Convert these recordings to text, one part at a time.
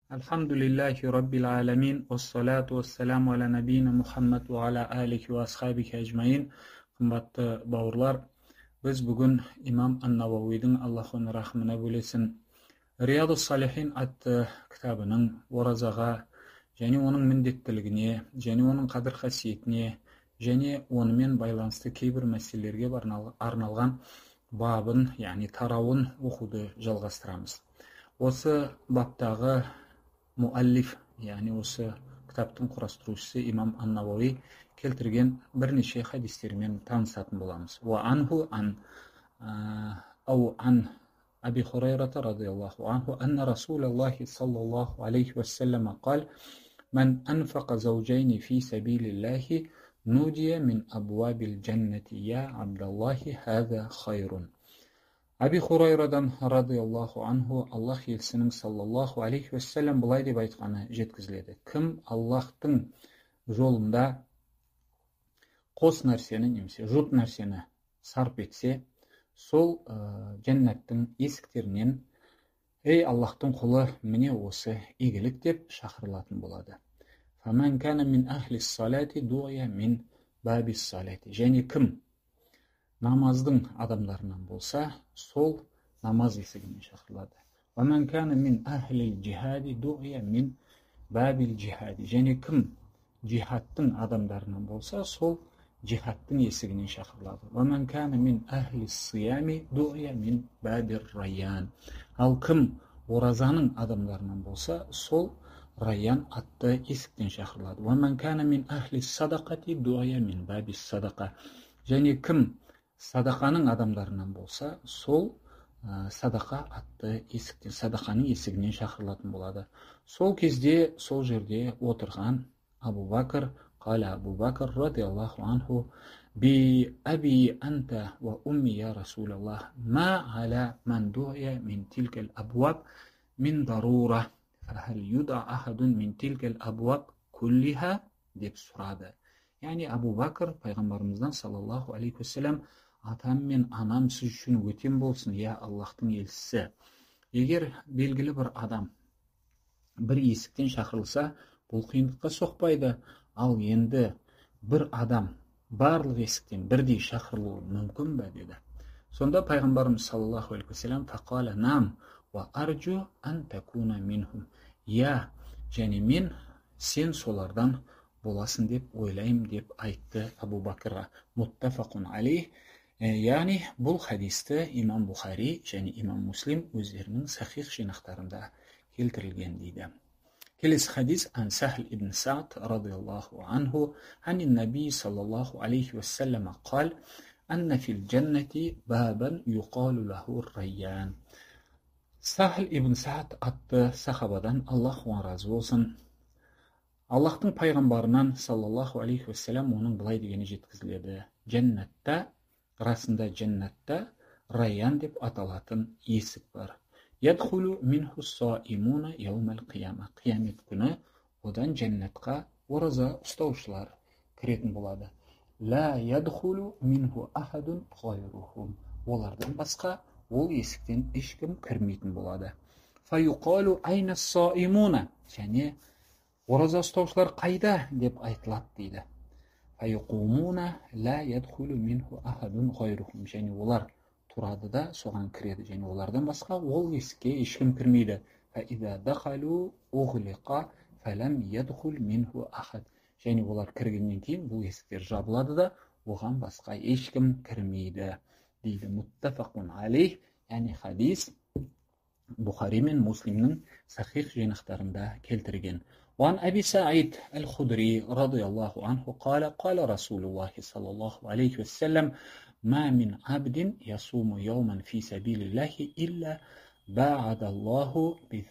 Alhamdulillahi Rabbil Alamin, wassalatu wassalamu ala nabiyina Muhammad wa ala alihi wa ashabihi ajmain. Қымбатты бауырлар, біз бүгін имам ан-Науауидің Аллах оның рахмына бөлесін Риядус Салихин атты кітабының оразаға және оның міндеттілігіне, және оның қадір қасиетіне, және онымен байланысты кейбір мәселелерге арналған бабын, яғни тарауын оқуды жалғастырамыз. Осы баптағы муаллиф, яғни осы кітаптың құрастырушысы имам ан-Науауи келтірген бірнеше хадистермен танысатын боламыз. Ва анху ан Аби Хурайрата радиаллаху анху анна Расулаллахи саллаллаху алейхи вассалама қал: "Ман анфақа заужайни фи сабилиллахи нудия мин абуабил джаннати я Абдаллахи хаза хайрун." Аби Хурайрадан радиаллаху анху Аллах елшісінің саллаллаху алейхи вассалам бұлай деп айтқаны жеткізіледі: кім Аллахтың жолында қос нәрсені немесе жұт нәрсені сарп етсе, сол жәннаттың есіктерінен ей Аллахтың құлы, міне осы игілік деп шақырылатын болады. Фаман кана мин ахли салати дуя мин баби салати. Және кім намаздың адамдарынан болса, сол намаз есігінен шақырылады. Ваман кана мин ахли джихади дуя мин бабил джихади. Және кім джихадтың адамдарынан болса, сол джихадтың есігінен шақырылады. Ваман кана мин ахли сиями дуя мин бабир райян. Ал кім оразаның адамдарынан болса, сол райян атты есіктен шақырылады. Ваман кана мин ахли садақати дуя мин бабис садақа. Және кім садақаның адамдарынан болса, сол садақа атты есіктен, садақаның есігінен шақырылатын болады. Сол кезде сол жерде отырған Абу Бакр, қала Абу Бакр радиаллаху анху: би аби анта ва умми я Расулаллах, ма аля ман дуя мин тилкал абуаб мин дарура, фахал юда ахадун мин тилкал абуаб куллиха, деп сұрады. Яғни Абу Бакр пайғамбарымыздан саллаллаху алейхи вассалам: атам мен анам сіз үшін өтем болсын, я Аллахтың елшісі. Егер белгілі бір адам бір есіктен шақырылса, бұл қиындыққа соқпайды. Ал енді бір адам барлық есіктен бірдей шақырылуы мүмкін бе, деді. Сонда пайғамбарымыз саллаллаху алейхи вассалам: фақала нам ва арджу ан такуна минхум. Я, және мен сен солардан боласың деп ойлаймын, деп айтты Абу Бакрға. Муттафақун алейх. Яғни бұл хадисті имам Бухари және имам Муслим өздерінің сахих жинақтарында келтірілген, дейді. Келесі хадис ан Сахл ибн Саад радиаллаху анху анин наби саллаллаху алейхи вассалама қал: анна фил джаннати бабан юқалу лаху райян. Сахл ибн Саад атты сахабадан, Аллах оған разы болсын, Аллахтың пайғамбарынан саллаллаху алейхи вассалам оның былай дегені жеткізіледі: жәннатта, расында жәннатта райян деп аталатын есік бар. Ядхулу минху саимуна яумал қияма. Қиямет күні одан жәннатқа ораза ұстаушылар кіретін болады. Ла ядхулу минху ахадун ғайрухум. Олардан басқа ол есіктен ешкім кірмейтін болады. Фаюқалу айна саимуна. Және ораза ұстаушылар қайда деп айтылады, дейді. Фаюқумуна ла ядхулу минху ахадун ғайрухум. Және олар тұрады да соған кіреді, және олардан басқа ол есікке ешкім кірмейді. Фаиза дахалу уғлиқа фалам ядхул минху ахад. Және олар кіргеннен кейін бұл есіктер жабылады да оған басқа ешкім кірмейді, дейді. Муттафақун алейх. Яғни хадис Бухари мен Муслимнің сахих жинақтарында келтірген. وعن أبي سعيد الخدري رضي الله عنه قال: قال رسول الله صلى الله عليه وسلم: ما من عبد يصوم يوما في سبيل الله إلا باعد الله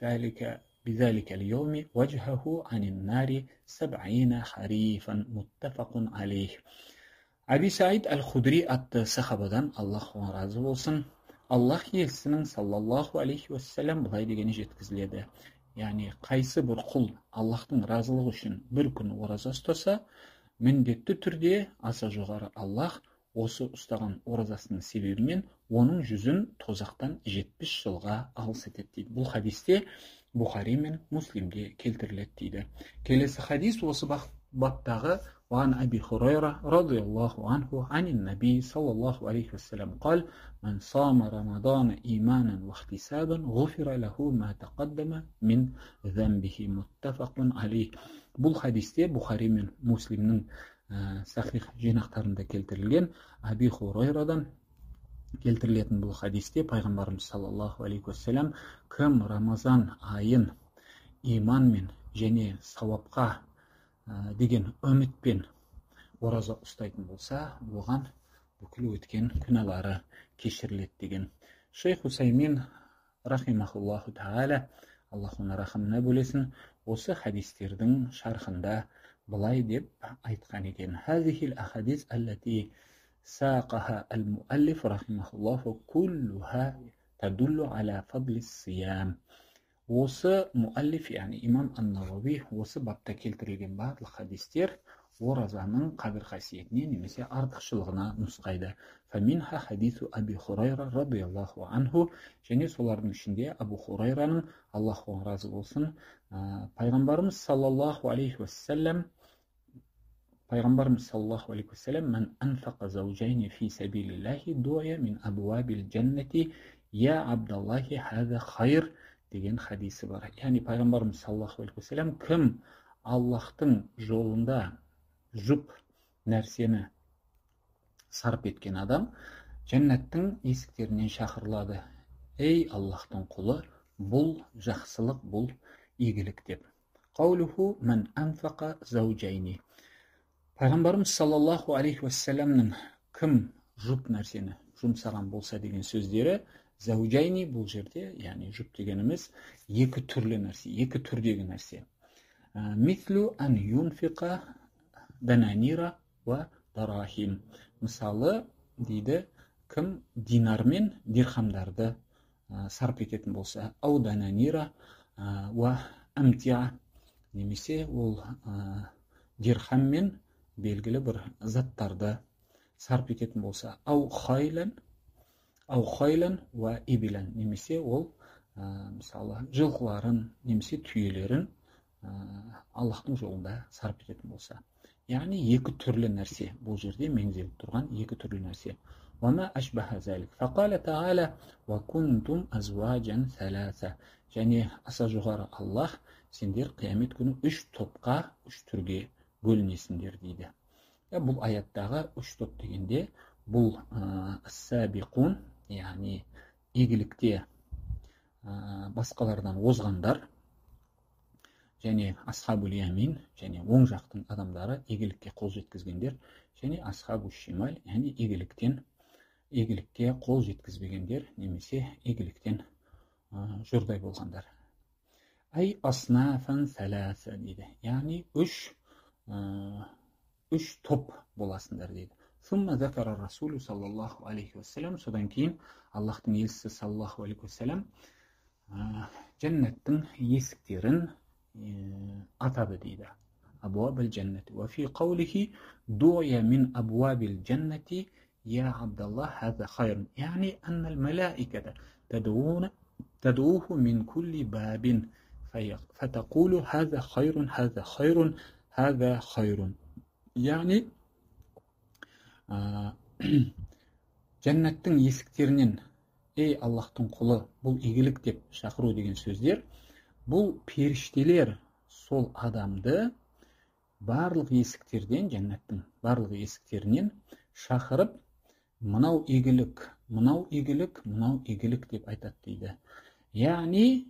بذلك اليوم وجهه عن النار 70 خريفا. متفق عليه. Аби Саид әл-Худри атты сахабадан, Аллах оған разы болсын, Аллах елшісінің саллаллаху алейхи вассалам былай дегені жеткізіледі: яғни қайсы бір құл Аллахтың разылығы үшін бір күн ораза ұстаса, міндетті түрде аса жоғары Аллах осы ұстаған оразасының себебімен оның жүзін тозақтан 70 жылға алыс етеді, дейді. Бұл хадисте Бұхари мен Муслимде келтіріледі дейді. Келесі хадис осы баптағы: وعن أبي هريرة رضي الله عنه عن النبي صلى الله عليه وسلم قال: من صام رمضان إيمانا واحتسابا غفر له ما تقدم من ذنبه. متفق عليه. Бұл хадисте Бұхари мен Муслимнің сахих жинақтарында келтірілген. Аби Хурайрадан келтірілетін бұл хадисте пайғамбарымыз саллаллаху алейхи уассалам: кім Рамазан айын иманмен және сауапқа деген үмітпен ораза ұстайтын болса, оған бүкіл өткен күнәлары кешіріледі деген. Шейх Усаймин рахимахуллаху таала, Аллах оны рахымына бөлесін, осы хадистердің шархында былай деп айтқан екен: хазихил ахадис аллати сақаха ал-муаллиф рахимахуллаху куллуха тадуллу аля фадлис сиям. Осы муаллиф, яғни имам ан-Науави, осы бапта келтірілген барлық хадистер оразаның қадір қасиетіне немесе артықшылығына нұсқайды. Фаминха хадису Аби Хурайра радиаллаху анху, және солардың ішінде Абу Хурайраның, Аллах оған разы болсын, пайғамбарымыз саллаллаху алейхи уассалам «Мән анфақа заужайни фи сабилиллахи дуая мин абуабил джаннати я абдаллахи хаза хайр» деген хадисі бар. Яғни пайғамбарымыз саллаллаху алейхи уассалам: кім Аллахтың жолында жұп нәрсені сарп еткен адам жәннаттың есіктерінен шақырылады. Ей Аллахтың құлы, бұл жақсылық, бұл игілік деп. Қаулуху мән анфақа заужайни. Пайғамбарымыз саллаллаху алейхи уассаламның кім жұп нәрсені жұмсаған болса деген сөздері, заужайни бұл жерде, яғни жұп дегеніміз екі түрлі нәрсе, екі түрдегі нәрсе. Мислу ан юнфиқа дананира ва дарахим. Мысалы дейді, кім динар мен дирхамдарды сарп ететін болса, ау дананира ва амтиа, немесе ол дирхам мен белгілі бір заттарды сарп ететін болса, ау хайлан ва ибилан, немесе ол мысалы жылқыларын немесе түйелерін Аллахтың жолында сарп ететін болса. Яғни екі түрлі нәрсе, бұл жерде меңзеліп тұрған екі түрлі нәрсе. وما أشبه ذلك فقال تعالى وكنتم أزواجا ثلاثة. және аса жоғары Аллах: сендер қиямет күні үш топқа, үш түрге бөлінесіңдер дейді. Бұл аяттағы үш топ дегенде бұл сабиқун, яғни игілікте басқалардан озғандар, және асхабул ямин, және оң жақтың адамдары, игілікке қол жеткізгендер, және асхабу шималь, яғни игілікке қол жеткізбегендер, немесе игіліктен жұрдай болғандар. Ай аснафан саласа дейді, яғни үш топ боласыңдар дейді. Сумма закара расулу саллаллаху алейхи уассалам, содан кейін Аллахтың елшісі саллаллаху алейхи уассалам жәннаттың есіктерін атады дейді. Абуабил джаннати. Ва фи қаулихи дуя мин абуабил джаннати я абдаллах хаза хайрун. Яғни аннал малаиката тадууху мин кулли бабин фатақулу хаза хайрун, хаза хайрун, хаза хайрун. Яғни жәннаттың есіктерінен ей Аллахтың құлы, бұл игілік деп шақыру деген сөздер, бұл періштелер сол адамды барлық есіктерден, жәннаттың барлық есіктерінен шақырып, мынау игілік, мынау игілік, мынау игілік деп айтады дейді. Яғни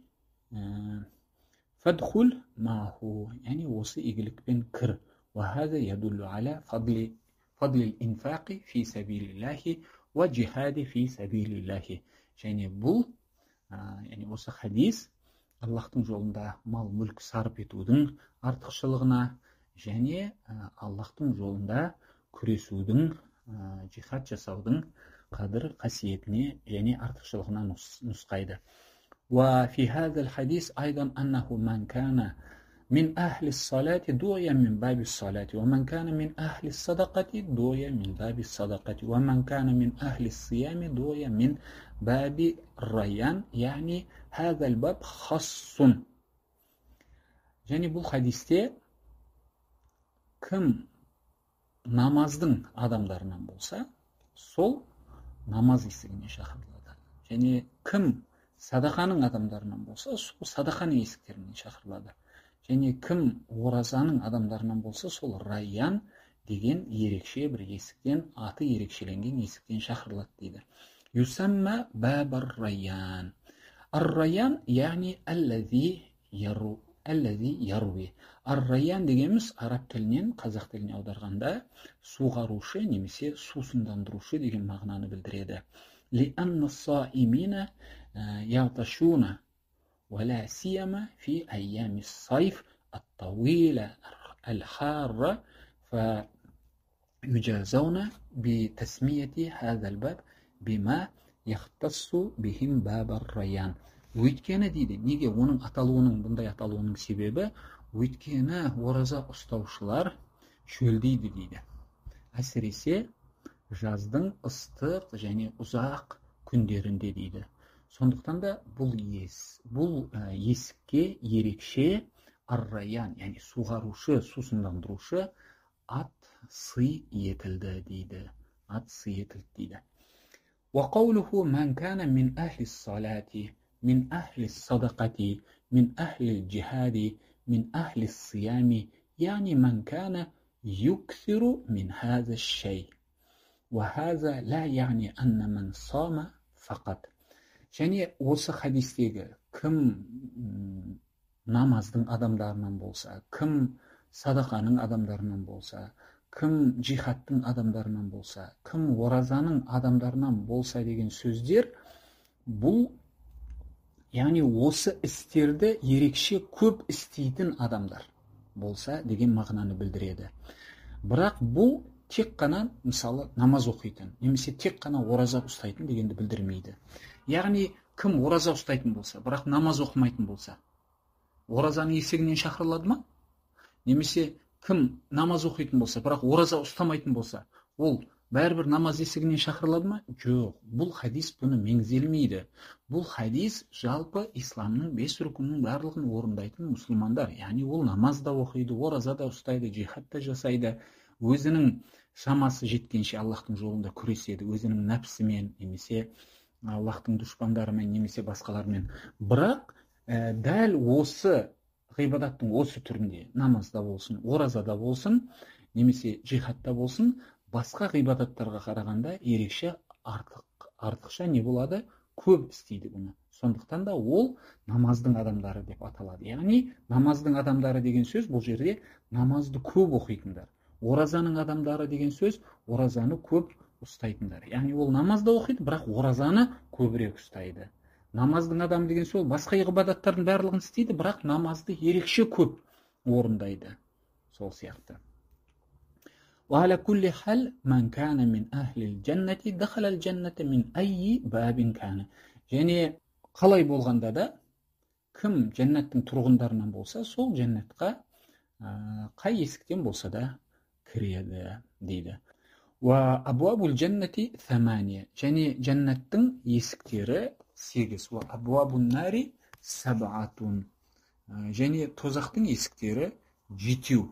фадхул маху, яғни осы игілікпен кір. وهذا يدل على فضل الإنفاق في سبيل الله وجهاد في سبيل الله. және бұл, яғни осы хадис Аллахтың жолында мал мүлк сарп етудің артықшылығына және Аллахтың жолында күресудің, жихад жасаудың қадір қасиетіне және артықшылығына нұсқайды. وفي هذا الحديث أيضا أنه من كان من أهل الصلاة دعي من باب الصلاة ومن كان من أهل الصدقة دعي من باب الصدقة ومن كان من أهل الصيام دعي من باب الريان. يعني هذا الباب خاص Және бұл хадисте кім намаздың адамдарынан болса, сол намаз есігіне шақырылады. Және кім садақаның адамдарынан болса, сол садақаның есіктеріне шақырылады. Және кім оразаның адамдарынан болса, сол райян деген ерекше бір есіктен, аты ерекшеленген есіктен шақырылады дейді. Юсамма бабар райян. Ар-райян, яғни әлләзи яруи. Ар-райян дегеніміз араб тілінен қазақ тіліне аударғанда суғарушы немесе сусындандырушы деген мағынаны білдіреді. Лианна саимина яғташуна ولا سيما في أيام الصيف الطويلة الحارة فيجازون بتسمية هذا الباب بما يختص بهم باب الريان. Өйткені дейді, неге оның аталуының, бұндай аталуының себебі, өйткені ораза ұстаушылар шөлдейді дейді. Әсіресе жаздың ыстық және ұзақ күндерінде дейді. Сондықтан да бұл есікке ерекше ар-райян, яғни суғарушы, сусындандырушы ат сый етілді дейді. Ат сый етілді дейді. وقوله من كان من أهل الصلاة من أهل الصدقة من أهل الجهاد من أهل الصيام يعني من كان يكثر من هذا الشيء وهذا لا يعني أن من صام فقط. Және осы хадистегі кім намаздың адамдарынан болса, кім садақаның адамдарынан болса, кім джихадтың адамдарынан болса, кім оразаның адамдарынан болса деген сөздер, бұл яғни осы істерді ерекше көп істейтін адамдар болса деген мағынаны білдіреді. Бірақ бұл тек қана мысалы намаз оқитын, немесе тек қана ораза ұстайтын дегенді білдірмейді. Яғни кім ораза ұстайтын болса, бірақ намаз оқымайтын болса, оразаның есігінен шақырылады ма? Немесе кім намаз оқитын болса, бірақ ораза ұстамайтын болса, ол бәрібір намаз есігінен шақырылады ма? Жоқ, бұл хадис бұны меңзелмейді. Бұл хадис жалпы исламның 5 рүкіннің барлығын орындайтын мұсылмандар. Яғни ол намаз да оқиды, ораза да ұстайды, джихад та жасайды, өзінің шамасы жеткенше Аллахтың жолында күреседі, өзінің нәпсімен, немесе Аллахтың дұшпандарымен, немесе басқалармен. Бірақ дәл осы ғибадаттың осы түрінде, намазда болсын, оразада болсын, немесе джихадта болсын, басқа ғибадаттарға қарағанда ерекше артықша не болады? Көп істейді бұны. Сондықтан да ол намаздың адамдары деп аталады. Яғни намаздың адамдары деген сөз бұл жерде намазды көп оқитындар. Оразаның адамдары деген сөз оразаны көп ұстайтындар. Яғни ол намазда оқиды, бірақ оразаны көбірек ұстайды. Намаздың адамы деген сөз басқа ғибадаттардың барлығын істейді, бірақ намазды ерекше көп орындайды. Сол сияқты. وعلى كل حال من كان من أهل الجنة دخل الجنة من أي باب كان. Және қалай болғанда да кім жәннаттың тұрғындарынан болса, сол жәннатқа қай есіктен болса да кіреді дейді. Ва абуабул джаннати 8. Және жәннаттың есіктері 8. Ва абуабун нари 7. Және тозақтың есіктері 7.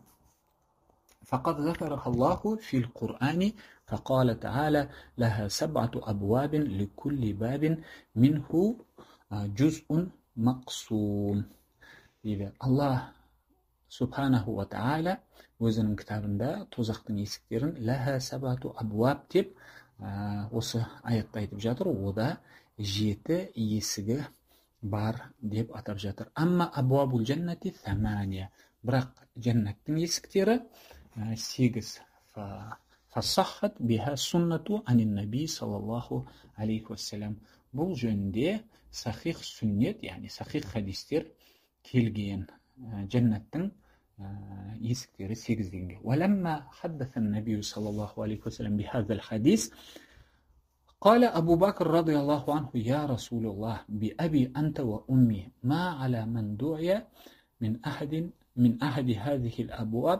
فقد ذكرها الله في القرآن فقال تعالى لها 7 أبواب لكل باب منه جزء مقسوم. Allah subhanahu wa ta'ala өзінің кітабында тозақтың есіктерін ләһә 7 абуаб деп осы аятта айтып жатыр. Ода 7 есігі бар деп атап жатыр. Амма абуабул джаннати 8. Бірақ жәннаттың есіктері 8. Фасахат биха суннату анин наби саллаллаху алейхи вассалам. Бұл жөнінде сахих сүннет, яғни сахих хадистер келген жәннаттың есіктері 8 дегенге. Валамма хаддасан набию саллаллаху алейхи вассалам бихазал хадис قال أبو بكر رضي الله عنه يا رسول الله بأبي أنت وأمي ما على من دعي من أحد هذه الأبواب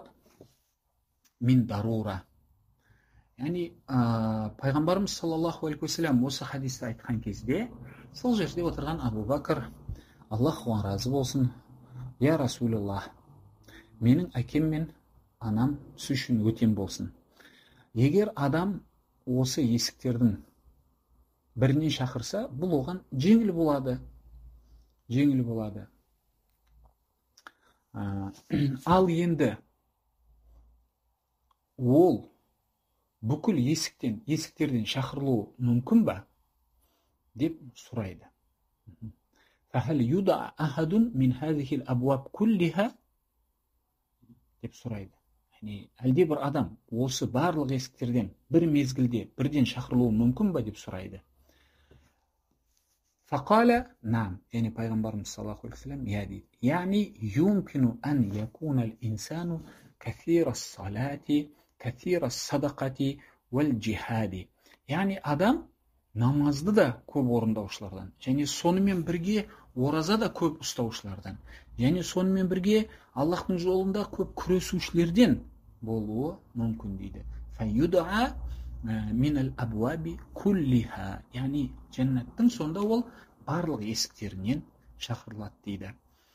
من ضرورة. Яғни пайғамбарымыз саллаллаху алейхи вассалам осы хадисті айтқан кезде сол жерде отырған Абу Бакр, Аллах оған разы болсын, я Расулаллах, менің әкем мен анам сіз үшін өтем болсын. Егер адам осы есіктердің бірінен шақырса, бұл оған жеңіл болады. Ал енді ол бүкіл есіктерден шақырылуы мүмкін ба деп сұрайды. فهل يدع أحد من هذه الأبواب كلها деп сұрайды. Әлде бір адам осы барлық есіктерден бір мезгілде бірден шақырылуы мүмкін ба деп сұрайды. فقال نعم. пайғамбарымыз саллаллаху алейхи вассалам дейді. يمكن أن يكون الإنسان كثير الصلاة كثير الصدقة والجهاد. Адам намазды да көп орындаушылардан, және сонымен бірге ораза да көп ұстаушылардан, және сонымен бірге Аллахтың жолында көп күресушілерден болуы мүмкін дейді. فيدعى من الأبواب كلها. Жәннаттың сонда ол барлық есіктерінен шақырылады дейді.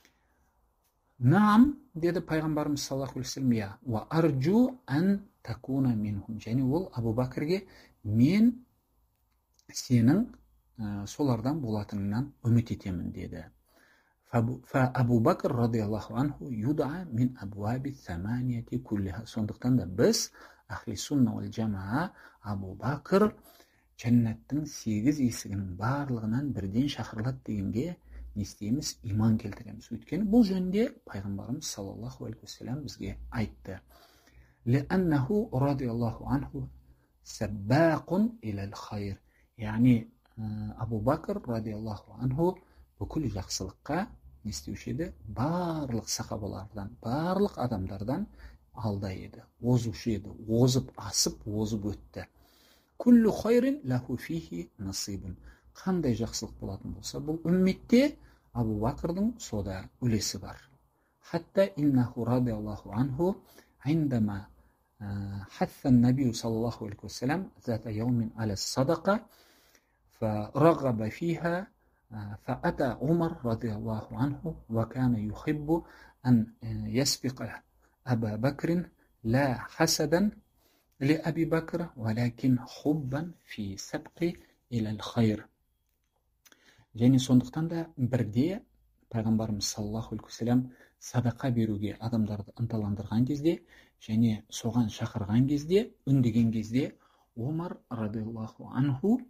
Наам, деді пайғамбарымыз саллаллаху алейхи вассалам, я ва арджу ан такуна минхум. Және ол Абу Бәкірге мен сенің солардан болатыныңнан үміт етемін деді. Абу Бәкір радиаллаху анху юдаа мин абуаби саманияти куллиха. Сондықтан да біз ахли сунна вал джамаа Абу Бәкір жәннаттың 8 есігінің барлығынан бірден шақырылады дегенге не істейміз? Иман келтіреміз. Өйткені бұл жөнінде пайғамбарымыз саллаллаху алейхи вассалам бізге айтты. Лианнаху радиаллаху анху саббақун илал хайр. Абу Бәкір радиаллаху анху бүкіл жақсылыққа не істеуші еді? Барлық сахабалардан, барлық адамдардан алда еді, озушы еді, озып асып, озып өтті. Күллі хайрин лаху фихи насибун. Қандай жақсылық болатын болса, бұл үмметте Абу Бәкірдің сода үлесі бар. Хатта иннаху радиаллаху анху عندما حث النبي صلى الله عليه وسلم ذات يوم على الصدقة فرغب فيها فأتى عمر رضي الله عنه وكان يحب أن يسبق أبا بكر لا حسدا لأبي بكر ولكن حبا في سبق إلى الخير. Және сондықтан да бірде пайғамбарымыз саллаллаху алейхи вассалам садақа беруге адамдарды ынталандырған кезде және соған шақырған кезде, үндеген кезде, Омар радиаллаху анху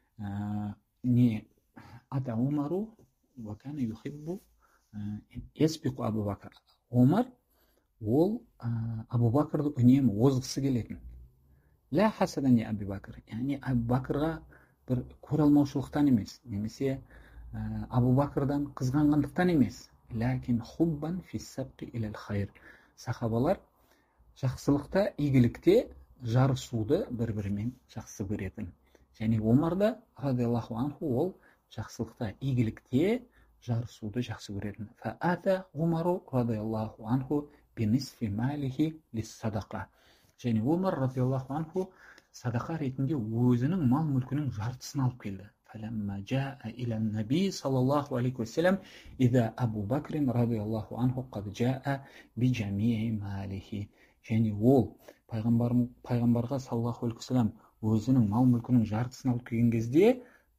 ата Омару ва кана юхиббу ясбиқу Абу Бәкр. Омар ол Абу Бәкірді үнемі озғысы келетін. Ла хасадан я Абу Бәкр. Абу Бәкірға бір көреалмаушылықтан емес, немесе Абу Бәкірдан қызғанғандықтан емес. Ләкин хуббан фи сабқи илал хайр. Сахабалар жақсылықта, игілікте жарысуды бір-бірімен жақсы көретін. Және Омар да радиаллаху анху ол жақсылықта, игілікте жарысуды жақсы көретін. Фаата Омару радиаллаху анху бинисфи малихи лис садақа. Және Омар радиаллаху анху садақа ретінде өзінің мал мүлкінің жартысын алып келді. فلما جاء إلى النبي صلى الله عليه وسلم إذا أبو بكر رضي الله عنه قد جاء بجميع ماله. Және ол пайғамбарға саллаллаху алейхи вассалам өзінің мал мүлкінің жартысын алып келген кезде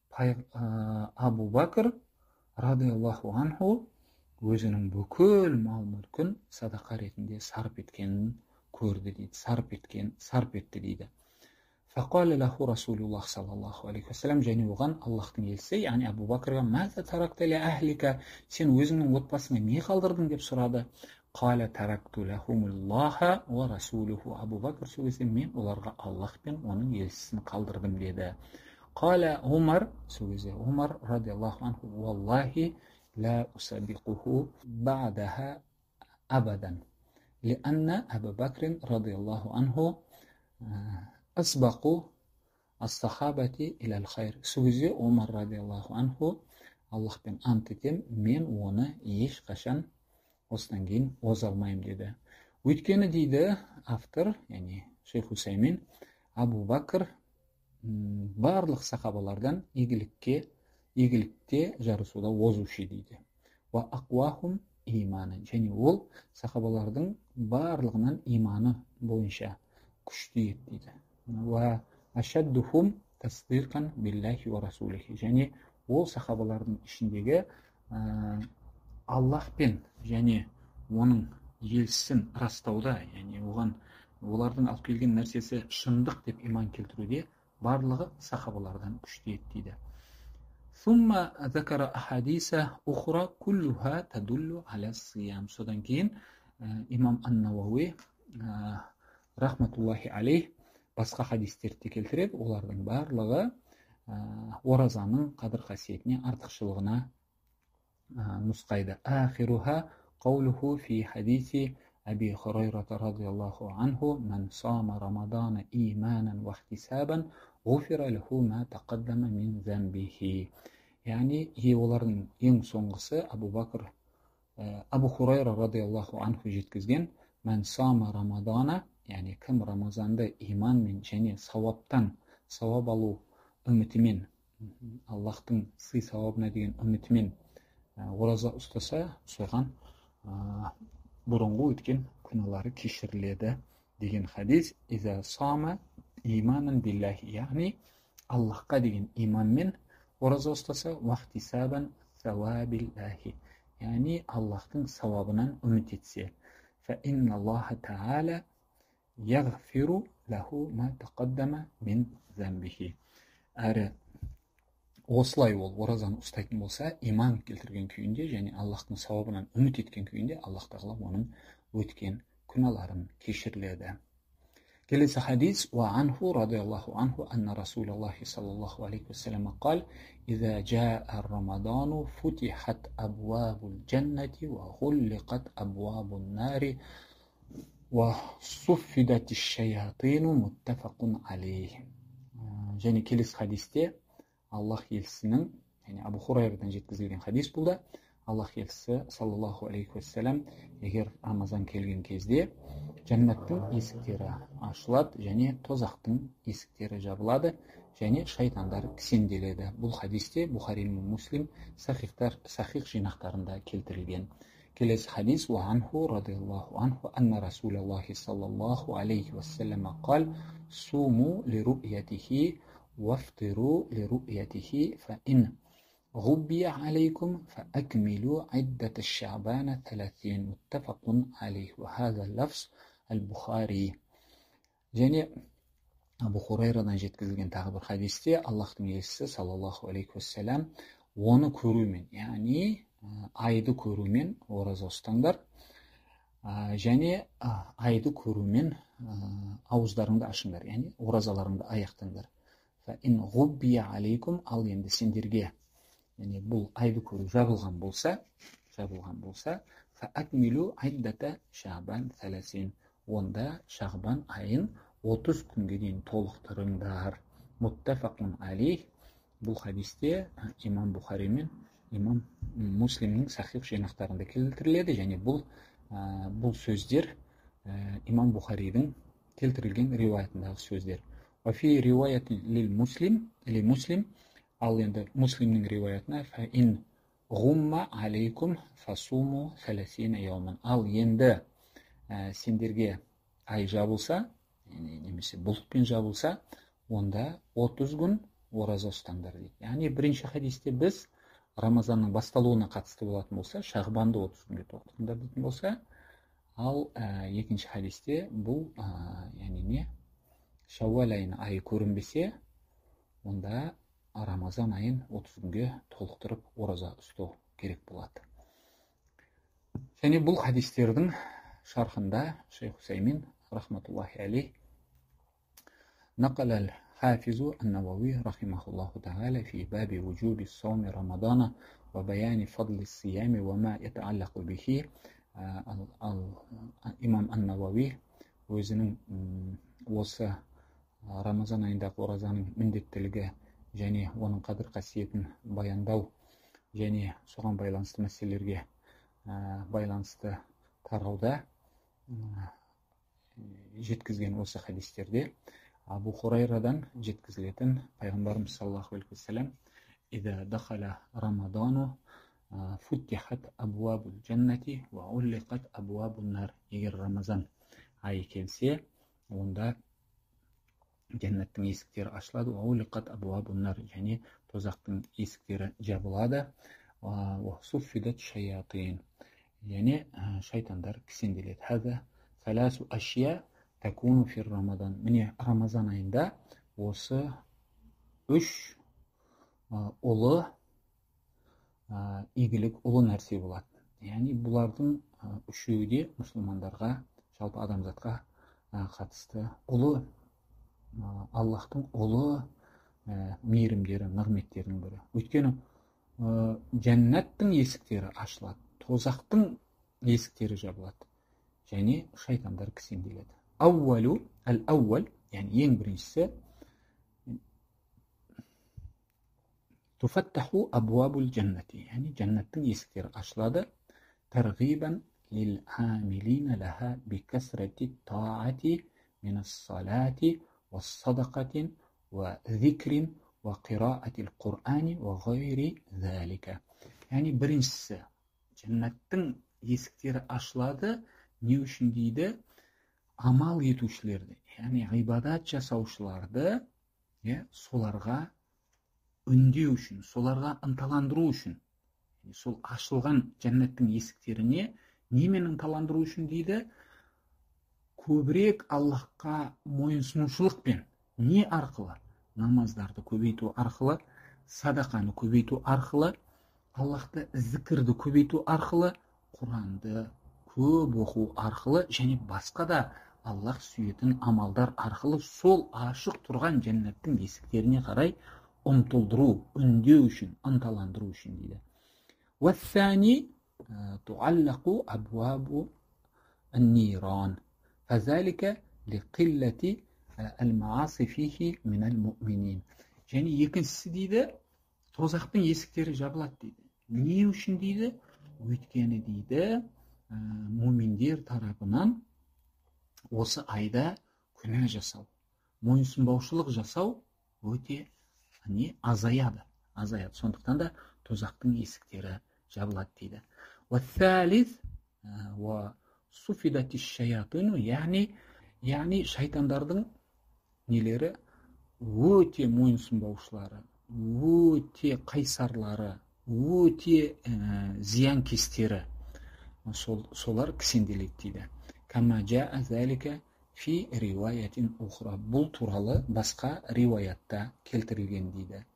Абу Бәкір радиаллаху анху өзінің бүкіл мал мүлкін садақа ретінде сарп еткенін көрді дейді, сарп етті дейді. فقال له رسول الله صلى الله عليه وسلم. Және оған Аллахтың елшісі, Абу Бәкірге ماذا تركت لأهلك? Сен өзіңнің отбасыңа не қалдырдың деп сұрады. قال تركت لهم الله ورسوله. Абу Бәкір сөйлесе, мен оларға Аллах пен оның елшісін қалдырдым деді. قال عمر сөйлесе, Умар радиаллаху анху والله لا أسابقه بعدها أبدا لأن أبا بكر رضي الله عنه أسبقوا الصحابة إلى الخير. Сөзі Омар радиаллаху анху, Аллахпен ант етем, мен оны ешқашан осыдан кейін оза алмаймын деді. Өйткені дейді автор, Шейх Усаймин, Абу Бәкір барлық сахабалардан игілікте жарысуда озушы дейді. Ва ақуахум иманы, және ол сахабалардың барлығынан иманы бойынша күшті еді дейді. Ва ашаддухум тасдиқан биллахи ва расулихи, және ол сахабалардың ішіндегі Аллахпен және оның елшісін растауда, яғни олардың алып келген нәрсесі шындық деп иман келтіруде барлығы сахабалардан күшті еді дейді. Сумма закара ахадиса ухра куллуха тадуллу аля сиям. Содан кейін имам ан-Науауи рахматуллахи алейх басқа хадистерді келтіреді, олардың барлығы оразаның қадір қасиетіне, артықшылығына нұсқайды. Ахируха қаулуху фи хадиси Аби Хурайрата радиаллаху анху ман сама рамадана иманан ва ихтисабан ғуфира лаху ма тақаддама мин занбихи. Яғни олардың ең соңғысы Абу Хурайра радиаллаху анху жеткізген ман сама рамадана, яғни кім рамазанды иманмен және сауаптан, сауап алу үмітімен, Аллахтың сый сауабына деген үмітімен ораза ұстаса, соған бұрынғы өткен күнәлары кешіріледі деген хадис. Иза сама иманан биллахи, яғни Аллахқа деген иманмен ораза ұстаса, вахтисабан сауабиллахи, яғни Аллахтың сауабынан үміт етсе, фа инна Аллаха та'ала яғфиру лаху ма тақаддама мин занбихи. Әрі осылай ол оразаны ұстайтын болса, иман келтірген күйінде және Аллахтың сауабынан үміт еткен күйінде, Аллах тағала оның өткен күнәларын кешіріледі. Келесі хадис: ва анху радиаллаху анху анна Расулаллахи саллаллаху алейхи вассалам қал: иза жаа рамадану футихат абуабул джаннати ва ғуллиқат абуабун нари ва суффидати шаятину муттафақун алейх. Және келесі хадисте Аллах елшісінің, яғни Абу Хурайрадан жеткізілген хадис бұл да, Аллах елшісі саллаллаху алейхи вассалам егер Рамазан келген кезде жәннаттың есіктері ашылады және тозақтың есіктері жабылады және шайтандар кісенделеді. Бұл хадисте Бухари мен Муслим сахих жинақтарында келтірілген. Келесі хадис: ва анху радиаллаху анху анна Расулаллахи саллаллаху алейхи вассалам қал: суму ли ру'ятихи وافطروا لرؤيته فإن غبي عليكم فأكملوا عدة الشعبان 30 متفق عليه وهذا اللفظ البخاري. Және Абу Хурайрадан жеткізілген тағы бір хадисте Аллахтың елшісі саллаллаху алейхи вассалам оны көрумен, яғни айды көрумен ораза ұстаңдар және айды көрумен ауыздарыңды ашыңдар, яғни оразаларыңды аяқтаңдар. Фаин ғуббия алейкум, ал енді сендерге, яғни бұл айды көру жабылған болса, фаакмилу айддата шабан 30, онда шағбан айын 30 күнге дейін толықтырыңдар. Муттафақун алейх. Бұл хадисте имам Бухари мен имам Муслимнің сахих жинақтарында келтіріледі және бұл сөздер имам Бухаридің келтірілген риуаятындағы сөздер. وفي رواية للمسلم ал енді Муслимнің риуаятына فإن غم عليكم فصوموا 30 يوما, ал енді сендерге ай жабылса, немесе бұлтпен жабылса, онда 30 күн ораза ұстаңдар дейді. Яғни бірінші хадисте біз Рамазанның басталуына қатысты болатын болса, шағбанды 30 күнге тоқтатыңдар дейтін болса, ал екінші хадисте бұл яғни Шауал айының айы көрінбесе, онда Рамазан айын 30 күнге толықтырып ораза ұстау керек болады. Және бұл хадистердің шархында Шейх Усаймин рахматуллахи алейх نقل الحافظ النووي رحمه الله تعالى في باب وجوب الصوم رمضان وبيان فضل الصيام وما يتعلق به. Имам ан-Науауи өзінің осы Рамазан айындағы оразаның міндеттілігі және оның қадір қасиетін баяндау және соған байланысты мәселелерге байланысты тарауда жеткізген осы хадистерде Абу Хурайрадан жеткізілетін пайғамбарымыз саллаллаху алейхи вассалам: "Ида дахала Рамадану футтихат абуабул джаннати ва уллиқат абуабун нар. Егер Рамазан айы келсе, онда жәннаттың есіктері ашылады, ва уллиқат абуабун нар, және тозақтың есіктері жабылады. Ва суффидат шаятин, және шайтандар кісенделеді. Хаза саласу ашия такуну фир Рамадан. Міне Рамазан айында осы үш ұлы игілік, ұлы нәрсе болады. Яғни бұлардың үшеуі де мұсылмандарға, жалпы адамзатқа қатысты ұлы, Аллахтың ұлы мейірімдері, нығметтерінің бірі. Өйткені жәннаттың есіктері ашылады, тозақтың есіктері жабылады, және шайтандар кісенделеді. Әл-әуәл, яғни ең біріншісі, туфаттаху абуабул джаннати, яғни жәннаттың есіктері ашылады. Тарғибан лил амилина лаха бикасрати таати минас салати ва садақатин ва зикрин ва қираатил Құр'ани ва ғайри залика. Яғни біріншісі, жәннаттың есіктері ашылады. Не үшін дейді? Амал етушілерді, яғни ғибадат жасаушыларды, соларға үндеу үшін, соларға ынталандыру үшін. Сол ашылған жәннаттың есіктеріне немен ынталандыру үшін дейді? Көбірек Аллахқа мойынсұнушылықпен. Не арқылы? Намаздарды көбейту арқылы, садақаны көбейту арқылы, Аллахты зікірді көбейту арқылы, Құранды көп оқу арқылы, және басқа да Аллах сүйетін амалдар арқылы сол ашық тұрған жәннаттың есіктеріне қарай ұмтылдыру, үндеу үшін, ынталандыру үшін дейді. Уассани туаллақу абуабу ан-ниран, фазалика лиқиллати әл-маасы фихи минал муъминин. Және екіншісі дейді, тозақтың есіктері жабылады дейді. Не үшін дейді? Өйткені дейді, муминдер тарапынан осы айда күнә жасау, мойынсұнбаушылық жасау өте азаяды. Сондықтан да тозақтың есіктері жабылады дейді. Уассалис ва суфидати шаятину, яғни шайтандардың нелері өте мойынсұнбаушылары, өте қайсарлары, өте зиянкестері, солар кісенделеді дейді. Кама жаа залика фи риуаятин ухра. Бұл туралы басқа риуаятта келтірілген дейді.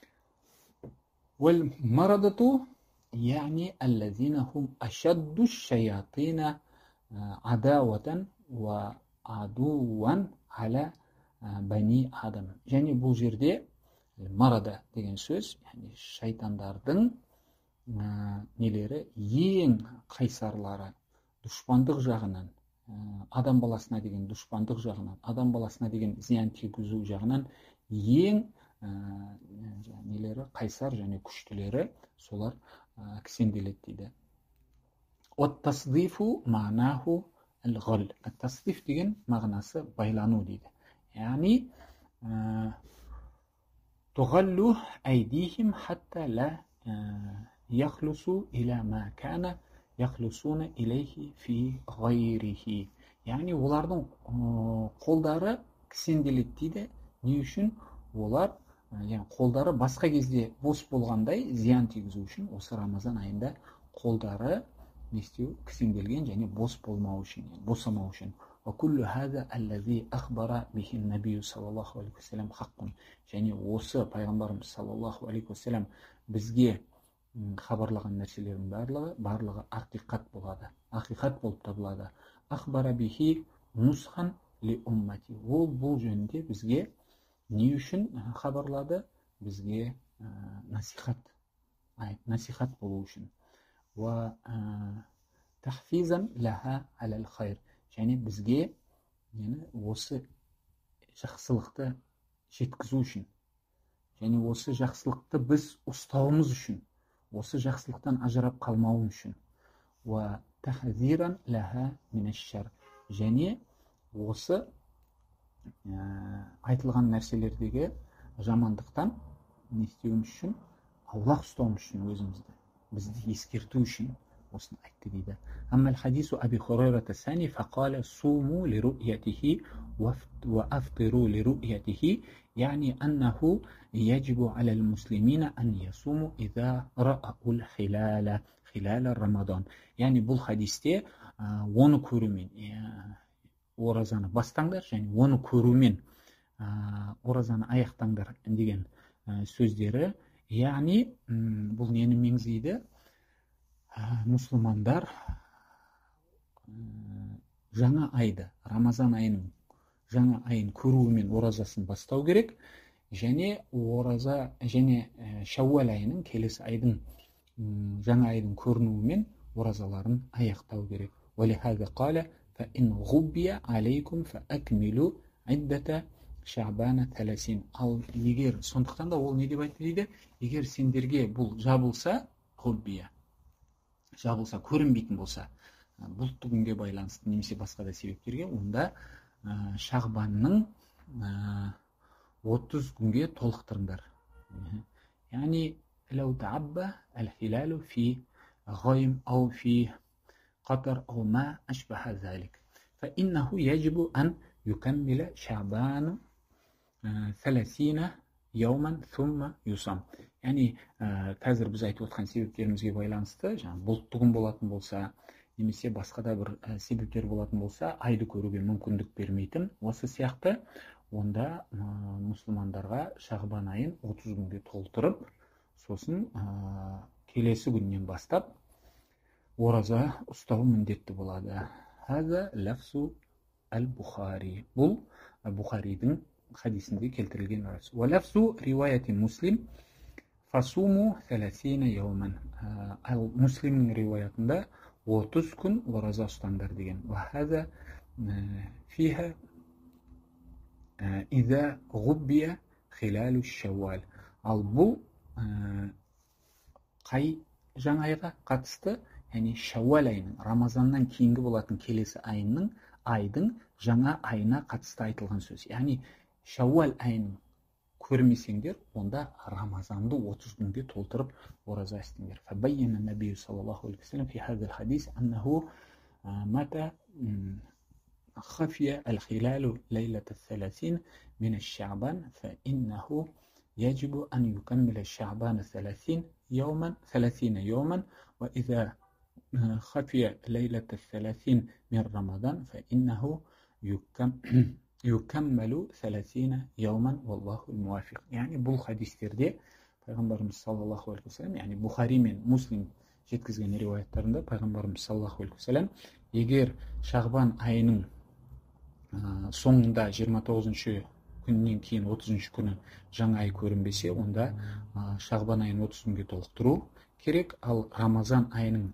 Вал марадату, яғни аллазина хум ашадду шаятина адауатан ва адуан аля бани адам. Және бұл жерде марада деген сөз, яғни шайтандардың нелері ең қайсарлары, дұшпандық жағынан, адам баласына деген дұшпандық жағынан, адам баласына деген зиян тигізу жағынан ең нелері қайсар және күштілері, солар кісенделеді дейді. Ат-тасдифу ма'наху ал-ғал. Ат-тасдиф деген мағынасы байлану дейді. Яғни туғаллу айдихим хатта ла яхлусу иля ма кана яхлусуна илейхи фи ғайрихи. Яғни олардың қолдары кісенделеді дейді. Не үшін? Олар қолдары басқа кезде бос болғандай зиян тигізу үшін осы Рамазан айында қолдары кісенделген және бос болмау үшін, босамау үшін. وكل هذا الذي أخبر به النبي صلى الله عليه وسلم حق. және осы пайғамбарымыз саллаллаху алейхи уассалам бізге хабарлаған нәрселердің барлығы ақиқат болады, ақиқат болып табылады. Ахбара бихи нусхан ли уммати. Ол бұл жөнінде бізге не үшін хабарлады? Бізге насихат болу үшін. Ва тахфизан лаха алал хайр. Және бізге осы жақсылықты жеткізу үшін, және осы жақсылықты біз ұстауымыз үшін, осы жақсылықтан ажырап қалмауымыз үшін. Ва тахзиран лаха минаш-шар. Және осы айтылған нәрселердегі жамандықтан не істеуіміз үшін? Аулақ ұстауымыз үшін өзімізді. бізді ескерту үшін осыны айтты дейді. Аммал хадису Аби Хурайрата сани фақала суму ли ру'ятихи ва афтиру ли ру'ятихи, яни аннаху яджибу алал муслимина ан ясуму иза ра'аул хилала рамадан. Яни бұл хадисте оны көрумен оразаны бастаңдар, және оны көрумен оразаны аяқтаңдар деген сөздері. Яғни бұл нені меңзейді? Мұсылмандар жаңа айды, Рамазан айының жаңа айын көруімен оразасын бастау керек, және Шәуәл айының, келесі айдың жаңа айдың көрінуімен оразаларын аяқтау керек. وَلِهَذَا قَالَ فَإِنْ غُبِّيَ عَلَيْكُمْ فَأَكْمِلُوا عِدَّةَ شَعْبَانَ 30. Ал егер, сондықтан да ол не деп айтты дейді? Егер сендерге бұл жабылса, ғуббия, жабылса, көрінбейтін болса, бұлтты күнге байланысты немесе басқа да себептерге, онда Шағбанның 30 күнге толықтырыңдар. Яғни لو تعبى الهلال في غيم أو في قطر أو ما أشبه ذلك فإنه يجب أن يكمل شعبان 30 يوما ثم يصام. Яғни қазір біз айтып отқан себептерімізге байланысты, бұлтты күн болатын болса, немесе басқа да бір себептер болатын болса, айды көруге мүмкіндік бермейтін, осы сияқты онда мұсылмандарға Шағбан айын 30 күнге толтырып, сосын келесі күннен бастап ораза ұстау міндетті болады. Хаза лафсу әл-Бухари. Бұл Бухаридің хадисінде келтірілген рас. Ва лафсу риwayati Муслим фасуму 30 яуман. Ал Муслимнің риwayатында 30 күн ораза ұстаңдар деген. Ва хаза фиха иза губбия хилалу Шәуәл. Ал бұл қай жаңа айға қатысты? Яғни Шәуәл айының, Рамазаннан кейінгі болатын келесі айдың жаңа айына қатысты айтылған сөз. Яғни Шәуәл айын көрмесеңдер, онда Рамазанды 30 күнге толтырып ораза істеңдер. Фабайяна набию саллаллаху алейхи ва саллям фи хазал хадис аннаху мата خفي الخلال ليلة 30 من الشعبان فإنه يجب أن يكمل الشعبان 30 يوما وإذا خفي ليلة 30 من رمضان فإنه يكمل 30 يوما والله الموافق. يعني бұл хадистерде пайғамбарымыз саллаллаху алейхи ва саллям, яғни Бухари мен Муслим жеткізген риwаяттарында пайғамбарымыз саллаллаху алейхи ва саллям, егер Шағбан айының соңында 29 күннен кейін 30 күні жаңа ай көрінбесе, онда Шағбан айын 30 күнге толықтыру керек. Ал Рамазан айының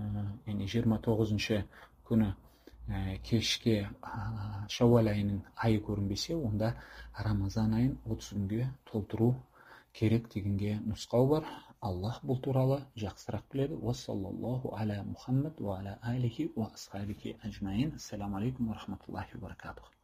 29 күні кешке Шәуәл айының айы көрінбесе, онда Рамазан айын 30 күнге толтыру керек дегенге нұсқау бар. Аллах бұл туралы жақсырақ біледі. Уассалаллаху аля Мухаммад ва аля алихи ва асхабихи ажмаин. Ассаламу алейкум ва рахматуллахи ва баракатух.